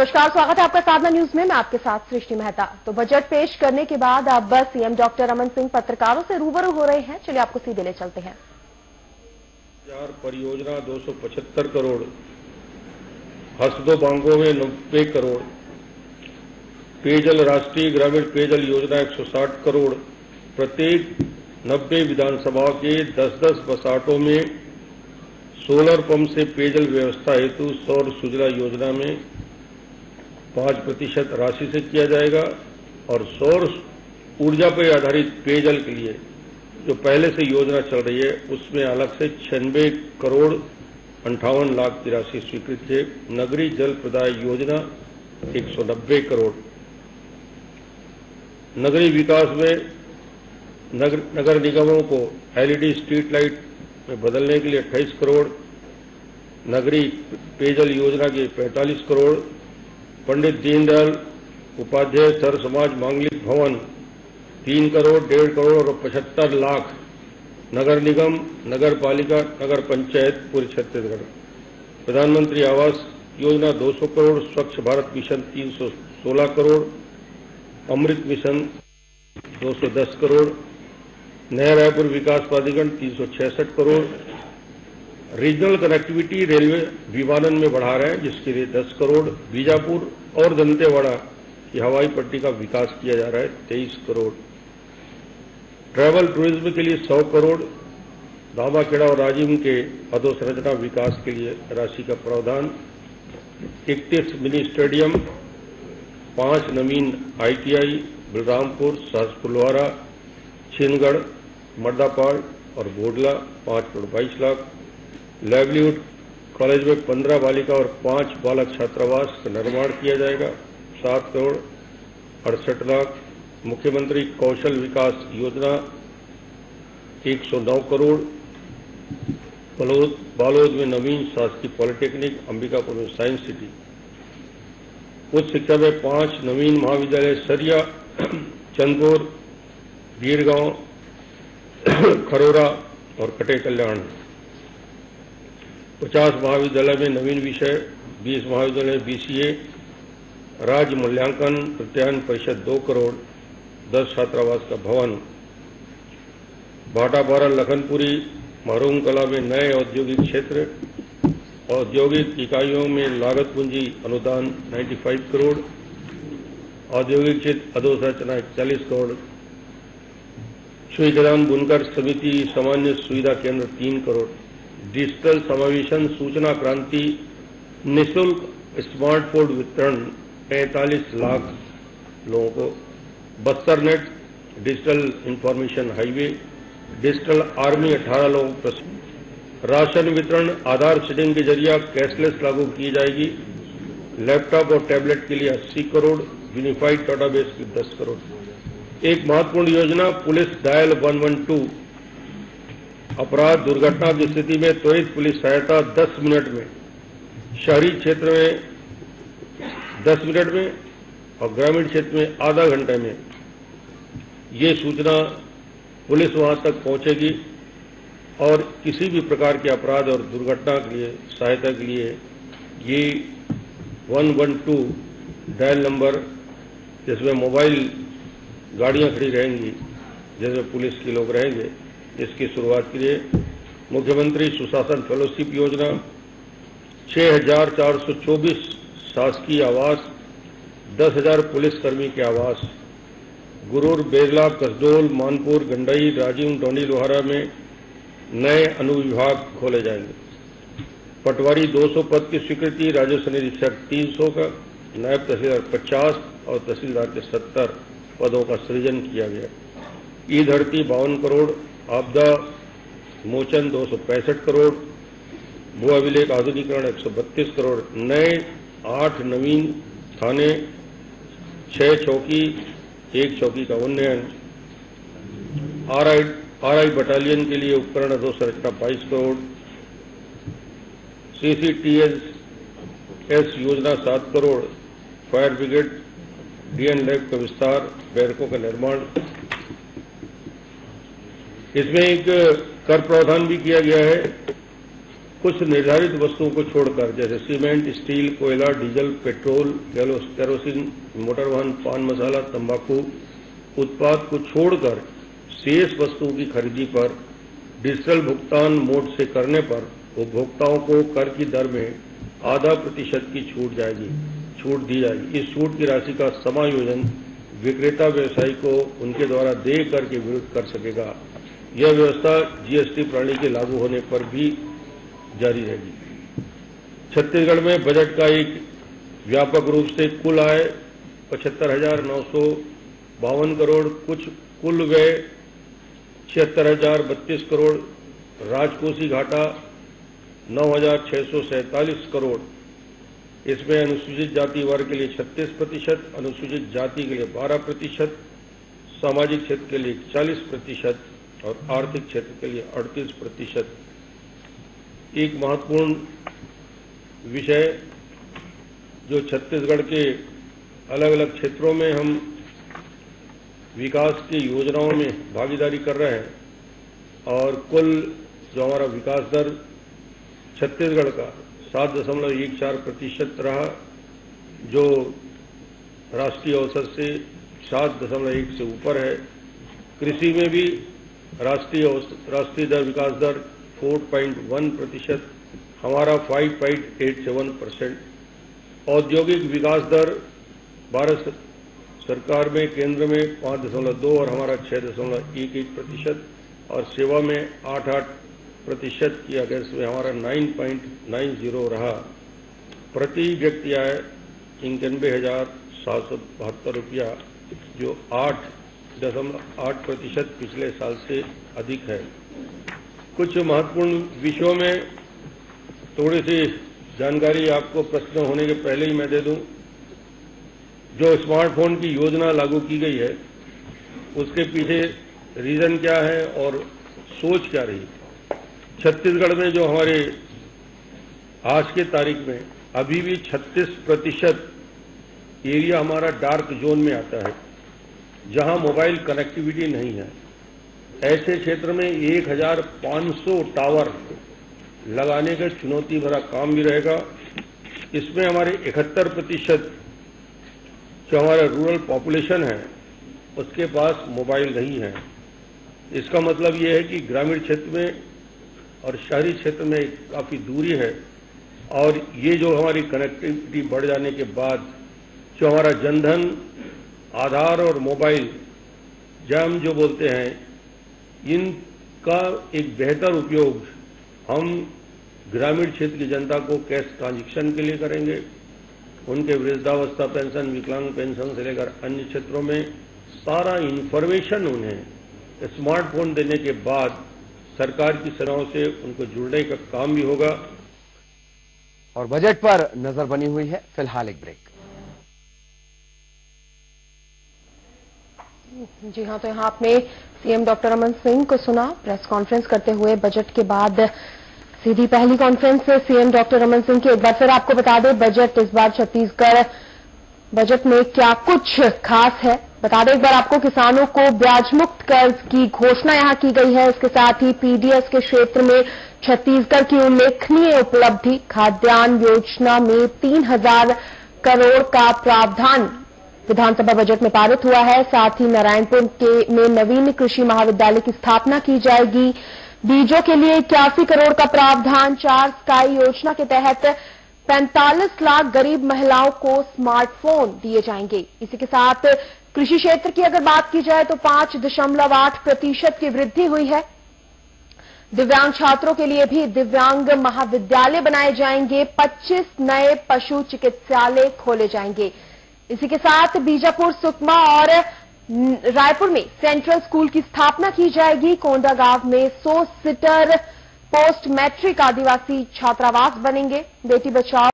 नमस्कार, स्वागत है आपका साधना न्यूज में। मैं आपके साथ सृष्टि मेहता। तो बजट पेश करने के बाद अब सीएम डॉक्टर रमन सिंह पत्रकारों से रूबरू हो रहे हैं। चलिए आपको सीधे ले चलते हैं। परियोजना 275 करोड़, हसदो बांगो में 90 करोड़, पेयजल राष्ट्रीय ग्रामीण पेयजल योजना 160 करोड़, प्रत्येक 90 विधानसभाओं के 10-10 बसाहटों में सोलर पंप से पेयजल व्यवस्था हेतु सौर सुजला योजना में 5% राशि से किया जाएगा और सौर ऊर्जा पर आधारित पेयजल के लिए जो पहले से योजना चल रही है उसमें अलग से 96 करोड़ 58 लाख की राशि स्वीकृत है। नगरीय जल प्रदाय योजना 190 करोड़, नगरीय विकास में नगर निगमों को एलईडी स्ट्रीट लाइट में बदलने के लिए 28 करोड़, नगरीय पेयजल योजना के 45 करोड़, पंडित दीनदयाल उपाध्याय सर समाज मांगलिक भवन 3 करोड़ 1.5 करोड़ और 75 लाख, नगर निगम, नगर पालिका, नगर पंचायत पूरे छत्तीसगढ़। प्रधानमंत्री आवास योजना 200 करोड़, स्वच्छ भारत मिशन 316 करोड़, अमृत मिशन 210 करोड़, नया रायपुर विकास प्राधिकरण 366 करोड़, रीजनल कनेक्टिविटी रेलवे विमानन में बढ़ा रहे हैं जिसके लिए 10 करोड़, बीजापुर और दंतेवाड़ा की हवाई पट्टी का विकास किया जा रहा है 23 करोड़, ट्रैवल टूरिज्म के लिए 100 करोड़, दामाखेड़ा और राजिम के अधोसंरचना विकास के लिए राशि का प्रावधान, 31 मिनी स्टेडियम, 5 नवीन आईटीआई बलरामपुर, सहसपुरवाड़ा, छिंदगढ़, मर्दापाल और बोडला 5 करोड़ 22 लाख, लाइवलीहुड कॉलेज में 15 बालिका और 5 बालक छात्रावास का निर्माण किया जाएगा 7 करोड़ 68 लाख, मुख्यमंत्री कौशल विकास योजना 109 करोड़, बालोद में नवीन शासकीय पॉलिटेक्निक, अंबिकापुर में साइंस सिटी, उच्च शिक्षा में 5 नवीन महाविद्यालय सरिया, चंदपुर, वीरगांव, खरोरा और कटे कल्याण, 50 महाविद्यालय में नवीन विषय, 20 महाविद्यालय बीसीए, राज्य मूल्यांकन प्रत्यायन परिषद 2 करोड़, 10 छात्रावास का भवन, भाटापारा लखनपुरी महरूम कला में नए औद्योगिक क्षेत्र, औद्योगिक इकाइयों में लागत पूंजी अनुदान 95 करोड़, औद्योगिक क्षेत्र अधोसंरचना 41 करोड़, सुईकदान बुनकर समिति सामान्य सुविधा केंद्र 3 करोड़, डिजिटल समावेशन सूचना क्रांति निःशुल्क स्मार्टफोन वितरण 45 लाख लोगों को, Bastar net digital information highway, digital army 18 लोगों को, राशन वितरण आधार सीडिंग के जरिए कैशलेस लागू की जाएगी, लैपटॉप और टैबलेट के लिए 80 करोड़, यूनिफाइड डाटाबेस की 10 करोड़। एक महत्वपूर्ण योजना पुलिस डायल 112, अपराध दुर्घटना की स्थिति में त्वरित पुलिस सहायता 10 मिनट में, शहरी क्षेत्र में 10 मिनट में और ग्रामीण क्षेत्र में आधा घंटे में ये सूचना पुलिस वहां तक पहुंचेगी और किसी भी प्रकार के अपराध और दुर्घटना के लिए सहायता के लिए ये 112 डायल नंबर, जिसमें मोबाइल गाड़ियां खड़ी रहेंगी जिसमें पुलिस के लोग रहेंगे, इसकी शुरुआत के लिए मुख्यमंत्री सुशासन फेलोशिप योजना 6424 शासकीय आवास, 10,000 पुलिसकर्मी के आवास, गुरूर, बेरला, कसडोल, मानपुर, गंडई, राजिम, डोंडी लोहारा में नए अनुविभाग खोले जाएंगे, पटवारी 200 पद की स्वीकृति, राजस्व निरीक्षक 300 का, नायब तहसीलदार 50 और तहसीलदार के 70 पदों का सृजन किया गया। ई धरती 52 करोड़, आपदा मोचन 265 करोड़, भू अभिलेख आधुनिकीकरण 132 करोड़, नए 8 नवीन थाने, 6 चौकी, 1 चौकी का उन्नयन, आरआई बटालियन के लिए उपकरण अधोसंरचना 22 करोड़, सीसीटीएस योजना 7 crore, fire brigade DN lab का विस्तार, बैरकों का निर्माण। इसमें एक कर प्रावधान भी किया गया है कुछ निर्धारित वस्तुओं को छोड़कर, जैसे सीमेंट, स्टील, कोयला, डीजल, पेट्रोल, केरोसिन, मोटर वाहन, पान मसाला, तंबाकू उत्पाद को छोड़कर शेष वस्तुओं की खरीदी पर डिजिटल भुगतान मोड से करने पर उपभोक्ताओं को कर की दर में 0.5% की छूट दी जाएगी। इस छूट की राशि का समायोजन विक्रेता व्यवसायी को उनके द्वारा देय कर के विरुद्ध कर सकेगा। यह व्यवस्था जीएसटी प्रणाली के लागू होने पर भी जारी रहेगी। छत्तीसगढ़ में बजट का एक व्यापक रूप से कुल आय 75,952 करोड़, कुल व्यय 76,032 करोड़, राजकोषीय घाटा 9,647 करोड़। इसमें अनुसूचित जाति वर्ग के लिए 36%, अनुसूचित जाति के लिए 12%, सामाजिक क्षेत्र के लिए 40% और आर्थिक क्षेत्र के लिए 38%। एक महत्वपूर्ण विषय जो छत्तीसगढ़ के अलग अलग क्षेत्रों में हम विकास की योजनाओं में भागीदारी कर रहे हैं और कुल जो हमारा विकास दर छत्तीसगढ़ का 7.14% रहा, जो राष्ट्रीय औसत से 7.1 से ऊपर है। कृषि में भी राष्ट्रीय दर विकास दर 4.1%, हमारा 5.87%। औद्योगिक विकास दर भारत सरकार में केंद्र में 5.2 और हमारा 6.11% और सेवा में 8.8% किया गया, इसमें हमारा 9.90 रहा। प्रति व्यक्ति आय 91,772 रुपया, जो 8.8% पिछले साल से अधिक है। कुछ महत्वपूर्ण विषयों में थोड़ी सी जानकारी आपको प्रश्न होने के पहले ही मैं दे दूं। जो स्मार्टफोन की योजना लागू की गई है, उसके पीछे रीजन क्या है और सोच क्या रही। छत्तीसगढ़ में जो हमारे आज के तारीख में अभी भी 36% एरिया हमारा डार्क जोन में आता है, जहां मोबाइल कनेक्टिविटी नहीं है। ऐसे क्षेत्र में 1,500 टावर लगाने का चुनौती भरा काम भी रहेगा। इसमें हमारे 71% जो हमारा रूरल पॉपुलेशन है उसके पास मोबाइल नहीं है। इसका मतलब ये है कि ग्रामीण क्षेत्र में और शहरी क्षेत्र में काफ़ी दूरी है और ये जो हमारी कनेक्टिविटी बढ़ जाने के बाद जो हमारा जनधन, आधार और मोबाइल जैम जो बोलते हैं, इनका एक बेहतर उपयोग हम ग्रामीण क्षेत्र की जनता को कैश ट्रांजैक्शन के लिए करेंगे। उनके वृद्धावस्था पेंशन, विकलांग पेंशन से लेकर अन्य क्षेत्रों में सारा इंफॉर्मेशन उन्हें स्मार्टफोन देने के बाद सरकार की सेवाओं से उनको जुड़ने का काम भी होगा। और बजट पर नजर बनी हुई है। फिलहाल एक ब्रेक। जी हां, तो यहां आपने सीएम डॉक्टर रमन सिंह को सुना प्रेस कॉन्फ्रेंस करते हुए। बजट के बाद सीधी पहली कॉन्फ्रेंस से सीएम डॉक्टर रमन सिंह की। एक बार फिर आपको बता दें बजट इस बार छत्तीसगढ़ बजट में क्या कुछ खास है। बता दें एक बार आपको, किसानों को ब्याज मुक्त कर्ज की घोषणा यहां की गई है। इसके साथ ही पीडीएस के क्षेत्र में छत्तीसगढ़ की उल्लेखनीय उपलब्धि, खाद्यान्न योजना में 3,000 करोड़ का प्रावधान विधानसभा बजट में पारित हुआ है। साथ ही नारायणपुर में नवीन कृषि महाविद्यालय की स्थापना की जाएगी। बीजों के लिए 81 करोड़ का प्रावधान। 4 स्काई योजना के तहत 45 लाख गरीब महिलाओं को स्मार्टफोन दिए जाएंगे। इसी के साथ कृषि क्षेत्र की अगर बात की जाए तो 5.8% की वृद्धि हुई है। दिव्यांग छात्रों के लिए भी दिव्यांग महाविद्यालय बनाए जाएंगे। 25 नए पशु चिकित्सालय खोले जाएंगे। इसी के साथ बीजापुर, सुकमा और रायपुर में सेंट्रल स्कूल की स्थापना की जाएगी। कोंडागांव में 100 सीटर पोस्ट मैट्रिक आदिवासी छात्रावास बनेंगे। बेटी बचाओ